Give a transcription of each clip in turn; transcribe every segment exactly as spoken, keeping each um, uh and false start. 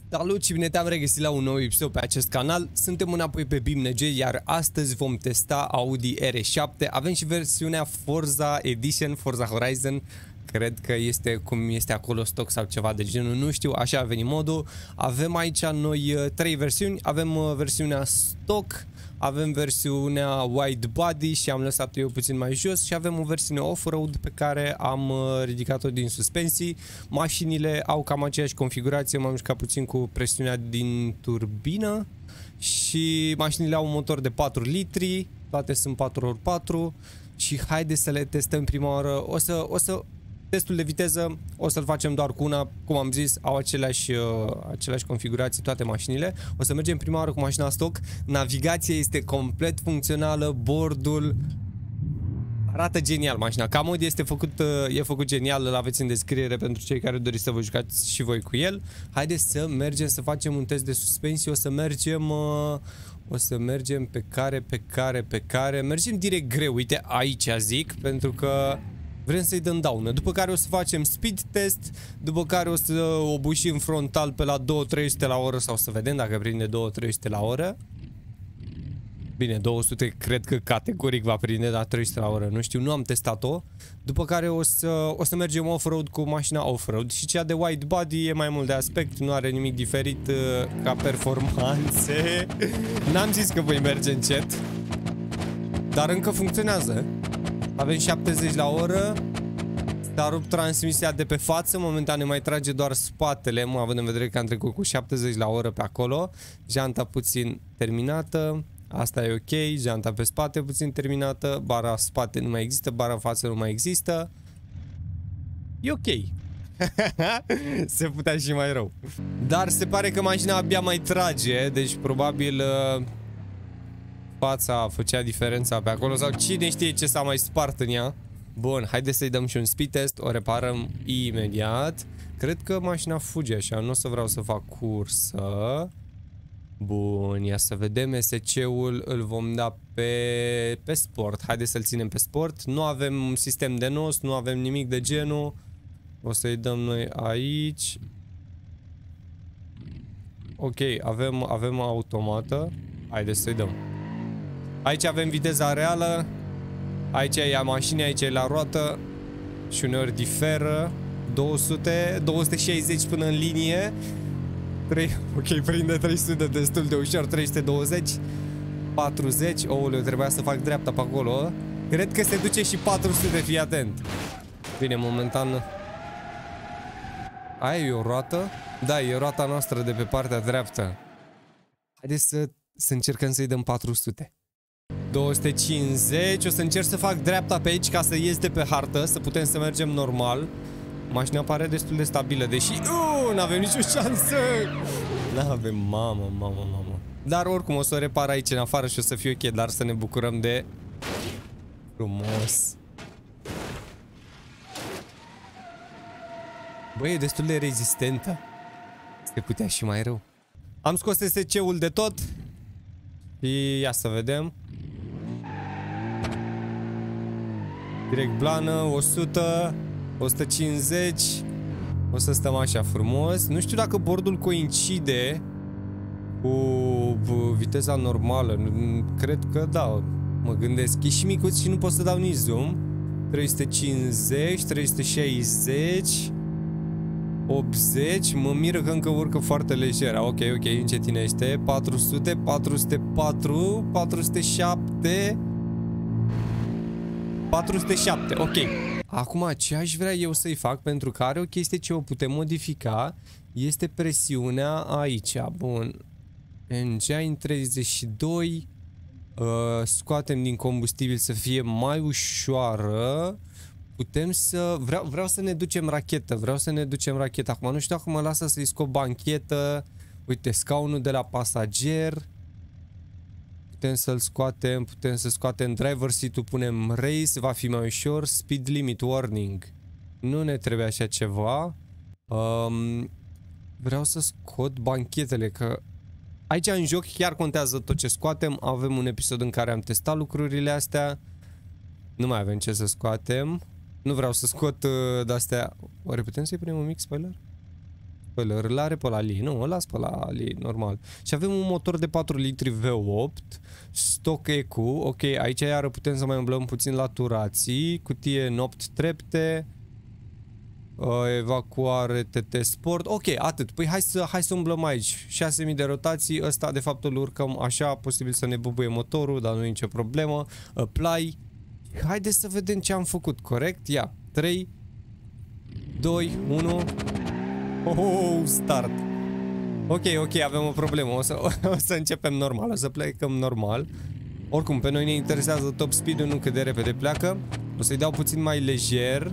Salut și bine te-am regăsit la un nou episod pe acest canal. Suntem înapoi pe BeamNG, iar astăzi vom testa Audi R șapte. Avem și versiunea Forza Edition, Forza Horizon. Cred că este cum este acolo stock sau ceva de genul, nu știu, așa a venit modul. Avem aici noi trei versiuni. Avem versiunea stock, avem versiunea wide body și am lăsat-o eu puțin mai jos și avem o versiune off-road pe care am ridicat-o din suspensii. Mașinile au cam aceeași configurație, m-am jucat puțin cu presiunea din turbină și mașinile au un motor de patru litri, toate sunt patru ori patru și haide să le testăm prima oară. O să, o să testul de viteză o să-l facem doar cu una, cum am zis, au aceleași, uh, aceleași configurații toate mașinile. O să mergem prima oară cu mașina stock. Navigația este complet funcțională, bordul arată genial mașina. Ca mod este făcut, uh, e făcut genial, îl aveți în descriere pentru cei care doriți să vă jucați și voi cu el. Haideți să mergem să facem un test de suspensie, o să mergem... Uh, O să mergem pe care, pe care, pe care... Mergem direct greu, uite, aici zic, pentru că vrem să-i dăm daună. După care o să facem speed test, după care o să obușim frontal pe la două trei sute la oră sau să vedem dacă prinde două trei sute la oră. Bine, două sute cred că categoric va prinde, dar trei sute la oră nu știu, nu am testat-o. După care o să, o să mergem off-road cu mașina off-road și cea de wide body e mai mult de aspect, nu are nimic diferit uh, ca performanțe. N-am zis că voi merge încet, dar încă funcționează. Avem șaptezeci la oră. S-a rupt transmisia de pe față, momentan ne mai trage doar spatele, mă, având în vedere că am trecut cu șaptezeci la oră pe acolo. Janta puțin terminată. Asta e ok, janta pe spate puțin terminată, bara spate nu mai există, bara față nu mai există. E ok. Se putea și mai rău. Dar se pare că mașina abia mai trage, deci probabil uh, fața făcea diferența pe acolo sau cine știe ce s-a mai spart în ea. Bun, haideți să-i dăm și un speed test, o reparăm imediat. Cred că mașina fuge așa, nu o să vreau să fac cursă. Bun, ia să vedem, S C-ul îl vom da pe, pe sport. Haideți să-l ținem pe sport. Nu avem sistem de nos, nu avem nimic de genul. O să-i dăm noi aici. Ok, avem, avem automată. Haideți să-i dăm. Aici avem viteza reală. Aici e a mașinii, aici e la roată. Și uneori diferă. două sute, două sute șaizeci până în linie. trei, ok, prinde trei sute destul de ușor, trei sute douăzeci, patruzeci, ouleu, trebuia să fac dreapta pe acolo. Cred că se duce și patru sute, fii atent. Bine, momentan... Aia e o roată? Da, e roata noastră de pe partea dreaptă. Haideți să, să încercăm să-i dăm patru sute. două sute cincizeci, o să încerc să fac dreapta pe aici ca să ies de pe hartă, să putem să mergem normal. Mașina pare destul de stabilă, deși... Uh, n-avem nicio șansă! N-avem, mamă, mamă, mamă. Dar oricum o să o repar aici în afară și o să fie ok, dar să ne bucurăm de... Frumos. Băi, e destul de rezistentă. Se putea și mai rău. Am scos S C-ul de tot. Și ia să vedem. Direct blană, o sută... o sută cincizeci. O să stăm așa frumos. Nu știu dacă bordul coincide cu viteza normală. Cred că da. Mă gândesc. E și micuț și nu pot să dau nici zoom. trei sute cincizeci, trei sute șaizeci, optzeci. Mă miră că încă urcă foarte lejer. Ok, ok, încetinește. patru sute, patru sute patru, patru sute șapte, patru sute șapte, ok. Acum, ce aș vrea eu să-i fac, pentru că are o chestie ce o putem modifica, este presiunea aici. Bun. Engine treizeci și doi. Uh, scoatem din combustibil să fie mai ușoară. Putem să... Vreau, vreau să ne ducem rachetă. Vreau să ne ducem rachetă. Acum nu știu dacă mă lasă să-i scot banchetă. Uite, scaunul de la pasager. Putem să-l scoatem, putem să scoatem driver seat-ul, punem race, va fi mai ușor, speed limit warning. Nu ne trebuie așa ceva. Um, vreau să scot banchetele, că aici în joc chiar contează tot ce scoatem. Avem un episod în care am testat lucrurile astea. Nu mai avem ce să scoatem. Nu vreau să scot uh, de-astea. Oare putem să-i punem un mic spoiler? Păi îl are pe la Li, nu, o las pe la Li, normal. Și avem un motor de patru litri V opt, stock E Q, ok, aici iară putem să mai umblăm puțin la turații, cutie în opt trepte, uh, evacuare T T Sport, ok, atât. Păi hai să, hai să umblăm aici, șase mii de rotații, ăsta de fapt îl urcăm așa, posibil să ne bubuie motorul, dar nu e nicio problemă, apply, haideți să vedem ce am făcut, corect? Ia, trei, doi, unu... Oh, start. Ok, ok, avem o problemă. O să, o să începem normal, o să plecăm normal. Oricum, pe noi ne interesează top speed-ul, nu cât de repede pleacă. O să-i dau puțin mai lejer.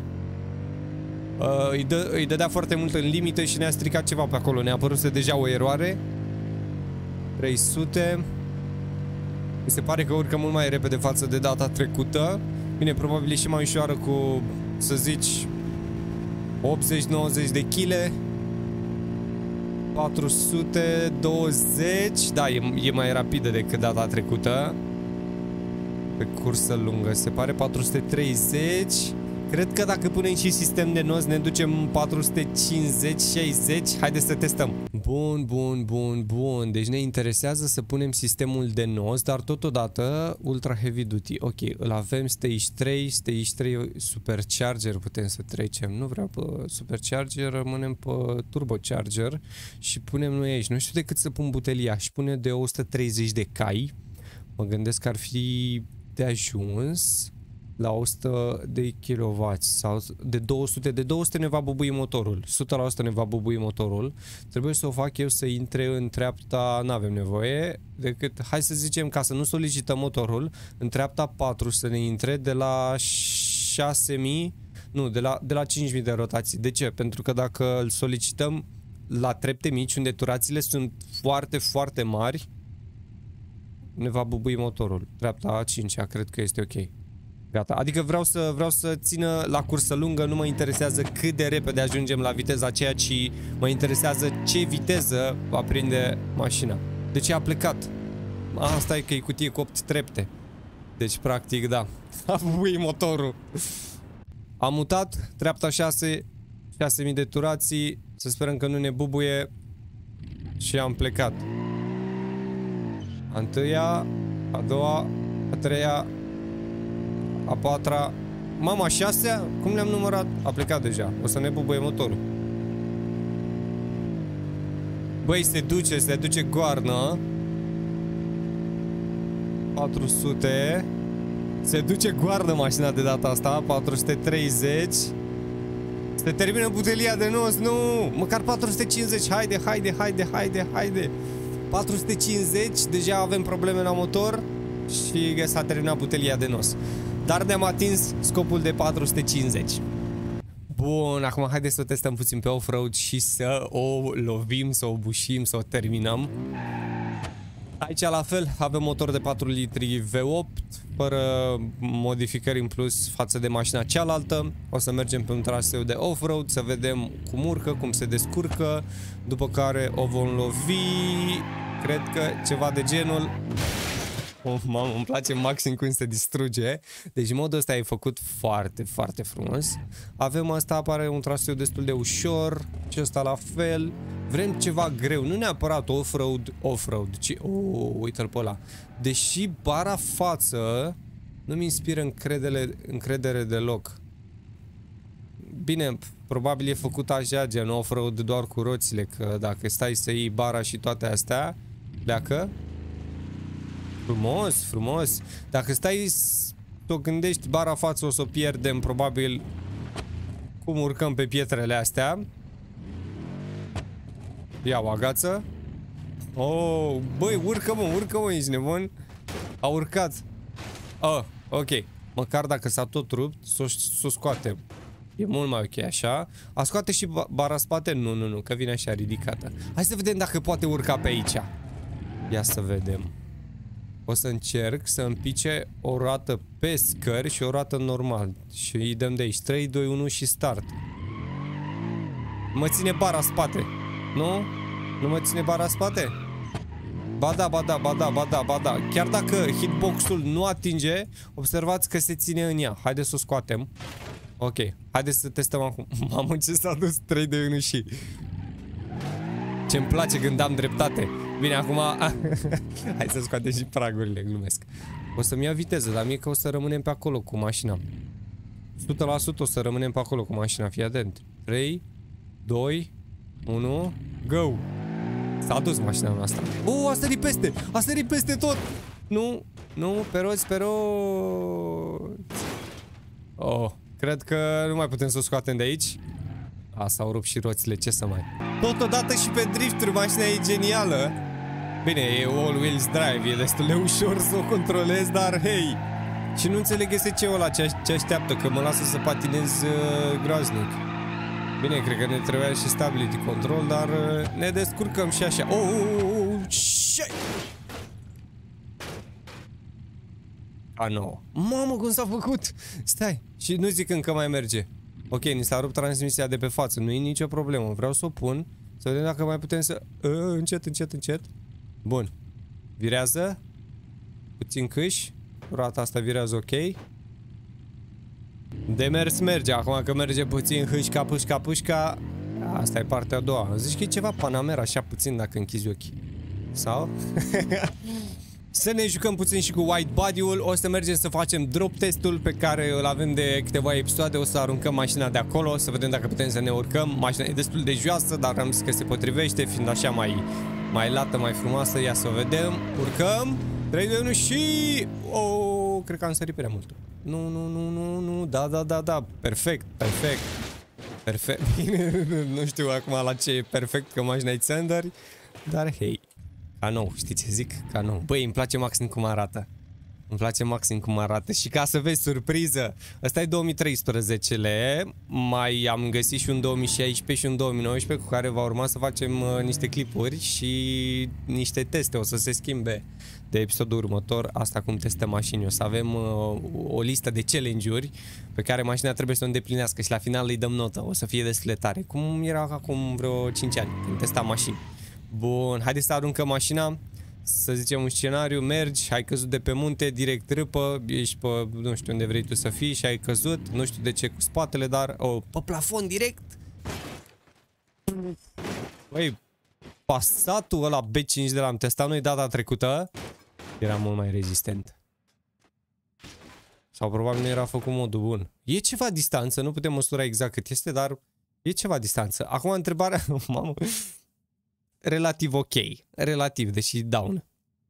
uh, îi, dă, îi dădea foarte mult în limită și ne-a stricat ceva pe acolo. Ne-a apărut deja o eroare. trei sute. Mi se pare că urcă mult mai repede față de data trecută. Bine, probabil e și mai ușoară cu, să zici, optzeci nouăzeci de kilograme. patru sute douăzeci. Da, e, e mai rapidă decât data trecută. Pe cursă lungă se pare patru sute treizeci. Cred că dacă punem și sistem de nos ne ducem patru sute cincizeci șaizeci. Haideți să testăm. Bun, bun, bun, bun. Deci ne interesează să punem sistemul de nos, dar totodată Ultra Heavy Duty. Ok, îl avem Stage trei, Stage trei Supercharger putem să trecem. Nu vreau pe Supercharger, rămânem pe Turbocharger și punem noi aici. Nu știu de cât să pun butelia și pune de o sută treizeci de cai. Mă gândesc că ar fi de ajuns la o sută de kilowați sau de două sute. De două sute ne va bubui motorul. o sută la sută ne va bubui motorul. Trebuie să o fac eu să intre în treapta, n-avem nevoie decât, hai să zicem, ca să nu solicităm motorul, în treapta patru să ne intre de la șase mii, nu, de la, de la cinci mii de rotații. De ce? Pentru că dacă îl solicităm la trepte mici, unde turațiile sunt foarte, foarte mari, ne va bubui motorul. Treapta a cincea, cred că este ok. Gata, adică vreau să, vreau să țină la cursă lungă, nu mă interesează cât de repede ajungem la viteza aceea, ci mă interesează ce viteză va prinde mașina. Deci a plecat. Asta e că e cutie cu opt trepte. Deci practic da, a bubuit motorul. Am mutat, treapta șase, șase mii de turații, să sperăm că nu ne bubuie și am plecat. A întâia, a doua, a treia, a patra, mama, a șasea? Cum le-am numărat? A plecat deja. O să ne bubuie motorul. Băi, se duce, se duce goarnă. patru sute. Se duce goarnă mașina de data asta. patru sute treizeci. Se termină butelia de nos. Nu! Măcar patru sute cincizeci. Haide, haide, haide, haide, haide. patru sute cincizeci. Deja avem probleme la motor. Și s-a terminat butelia de nos. Dar ne-am atins scopul de patru sute cincizeci. Bun, acum haideți să testăm puțin pe off-road și să o lovim, să o bușim, să o terminăm. Aici la fel avem motor de patru litri V opt, fără modificări în plus față de mașina cealaltă. O să mergem pe un traseu de off-road, să vedem cum urcă, cum se descurcă, după care o vom lovi, cred că ceva de genul. Oh, mamă, îmi place maxim cum se distruge. Deci modul ăsta e făcut foarte, foarte frumos. Avem asta, apare un traseu destul de ușor. Și ăsta la fel. Vrem ceva greu, nu neapărat off-road, off-road, ci... Oh, uite-l pe ăla. Deși bara față nu-mi inspiră încredere, încredere deloc. Bine, probabil e făcut așa, gen off-road doar cu roțile, că dacă stai să iei bara și toate astea, pleacă. Frumos, frumos. Dacă stai să o gândești, bara față o să o pierdem probabil cum urcăm pe pietrele astea. Ia o agață. Oh, băi, urcă mă, urcă mă, ești nebun. A urcat. Oh, ok. Măcar dacă s-a tot rupt, să o scoatem. E mult mai ok așa. A scoate și bara spate? Nu, nu, nu, că vine așa ridicată. Hai să vedem dacă poate urca pe aici. Ia să vedem. O să încerc să împice o roată pe scări și o roată normal. Și îi dăm de aici. trei, doi, unu și start. Mă ține bara spate. Nu? Nu mă ține bara spate? Ba da, ba da, ba da, ba da, ba da. Chiar dacă hitbox-ul nu atinge, observați că se ține în ea. Haideți să o scoatem. Ok. Haideți să testăm acum. Mamă, ce s-a dus. trei, doi, unu și... Ce-mi place când am dreptate. Bine, acum... Hai să scoatem și pragurile, glumesc. O să-mi ia viteză, dar mie că o să rămânem pe acolo cu mașina. o sută la sută o să rămânem pe acolo cu mașina, fii atent. trei, doi, unu, go! S-a dus mașina noastră. Oh, a sărit peste! A sărit peste tot! Nu, nu, pe roți, pe roți. Oh, cred că nu mai putem să o scoatem de aici. A, s-au rupt și roțile, ce să mai... Totodată și pe drifturi, mașina e genială. Bine, e all-wheels drive, e destul de ușor să o controlezi, dar hei! Și nu înțeleg S C-ul ăla ce, ce așteaptă, că mă lasă să patinez uh, groaznic. Bine, cred că ne trebuia și stability control, dar uh, ne descurcăm și așa. Oh, oh, oh, oh shit! A, nu. Mamă, cum s-a făcut? Stai, și nu zic încă mai merge. Ok, ni s-a rupt transmisia de pe față, nu e nicio problemă. Vreau să o pun, să vedem dacă mai putem să... Uh, încet, încet, încet. Bun. Virează. Puțin câși. Roata asta virează ok. De mers merge. Acum că merge puțin hâșca, pușca, pușca. Asta e partea a doua. Zici că e ceva Panamera așa puțin dacă închizi ochii. Sau? Să ne jucăm puțin și cu white body-ul. O să mergem să facem drop testul pe care îl avem de câteva episoade. O să aruncăm mașina de acolo, să vedem dacă putem să ne urcăm. Mașina e destul de joasă, dar am zis că se potrivește, fiind așa mai, mai lată, mai frumoasă. Ia să o vedem. Urcăm. trei, doi, unu și... Oh, cred că am sărit prea mult. Nu, nu, nu, nu, nu. Da, da, da, da. Perfect, perfect. Perfect. Bine, nu știu acum la ce e perfect, că mașina e țândări. Dar hei. Ca nou, știi ce zic? Ca nou. Băi, îmi place maxim cum arată. Îmi place maxim cum arată. Și ca să vezi, surpriză, ăsta e două mii treisprezece-le. Mai am găsit și un două mii șaisprezece și un două mii nouăsprezece cu care va urma să facem uh, niște clipuri și niște teste. O să se schimbe de episodul următor. Asta cum testăm mașini. O să avem uh, o listă de challenge-uri pe care mașina trebuie să o îndeplinească și la final îi dăm notă. O să fie destul de tare. Cum era acum vreo cinci ani când testam mașini. Bun, haideți să aruncăm mașina. Să zicem un scenariu, mergi, ai căzut de pe munte, direct râpă, ești pe, nu știu unde vrei tu să fii și ai căzut, nu știu de ce cu spatele, dar, oh, pe plafon direct. Băi, Passatul ăla B cinci de la am testat noi data trecută, era mult mai rezistent. Sau probabil nu era făcut modul bun. E ceva distanță, nu putem măsura exact cât este, dar e ceva distanță. Acum întrebarea, mamă... Relativ ok. Relativ, deși down.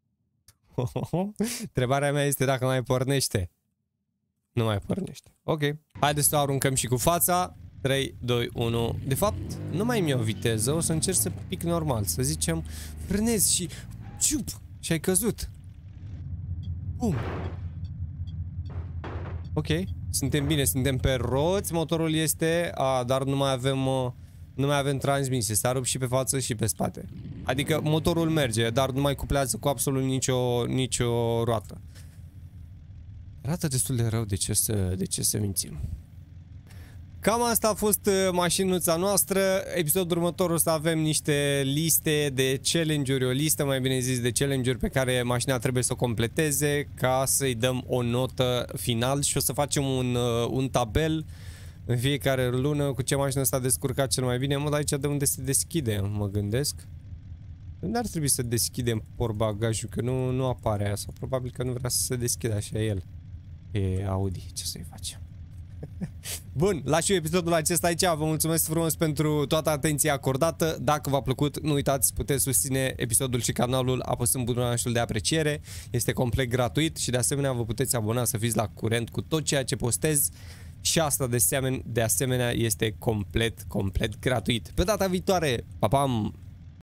Întrebarea mea este dacă mai pornește. Nu mai pornește. Ok. Haideți să o aruncăm și cu fața. trei, doi, unu. De fapt, nu mai mi-o viteză. O să încerc să pic normal. Să zicem, frânezi și... Ciup! Și ai căzut. Bum. Ok. Suntem bine, suntem pe roți. Motorul este... A, dar nu mai avem... Uh... Nu mai avem transmisie, s-a rupt și pe față și pe spate. Adică motorul merge, dar nu mai cuplează cu absolut nicio, nicio roată. Arată destul de rău, de ce să, de ce să mințim. Cam asta a fost mașinuța noastră. Episodul următor o să avem niște liste de challenge-uri, o listă mai bine zis de challenge-uri pe care mașina trebuie să o completeze ca să-i dăm o notă final și o să facem un, un tabel în fiecare lună cu ce mașină s-a descurcat cel mai bine. Mă, dar aici de unde se deschide, mă gândesc. Unde ar trebui să deschidem portbagajul, că nu, nu apare aia, sau probabil că nu vrea să se deschidă așa el. E Audi, ce să-i facem? Bun, las și eu episodul acesta aici. Vă mulțumesc frumos pentru toată atenția acordată. Dacă v-a plăcut, nu uitați, puteți susține episodul și canalul apăsând butonul de apreciere. Este complet gratuit și de asemenea vă puteți abona să fiți la curent cu tot ceea ce postez. Și asta de asemenea, de asemenea este complet, complet gratuit. Pe data viitoare, pa, pam!